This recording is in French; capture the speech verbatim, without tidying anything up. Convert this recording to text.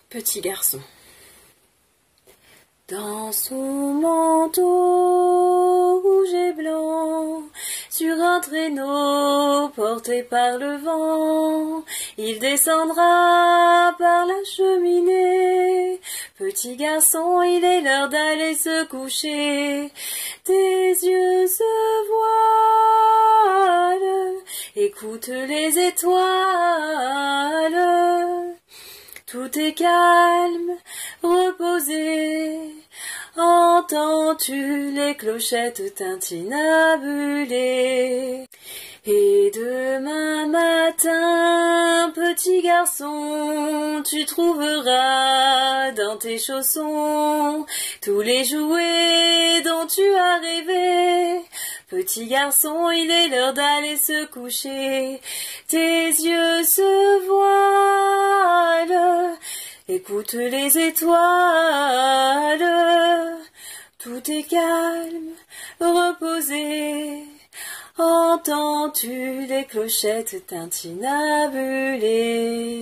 Petit garçon. Dans son manteau rouge et blanc, sur un traîneau porté par le vent, il descendra par la cheminée. Petit garçon, il est l'heure d'aller se coucher. Tes yeux se voilent, écoute les étoiles. Tout est calme, reposé. Entends-tu les clochettes tintinabulées? Et demain matin, petit garçon, tu trouveras dans tes chaussons tous les jouets dont tu as rêvé. Petit garçon, il est l'heure d'aller se coucher. Tes yeux se voilent, écoute les étoiles. Tout est calme, reposé. Entends-tu les clochettes tintinabulées?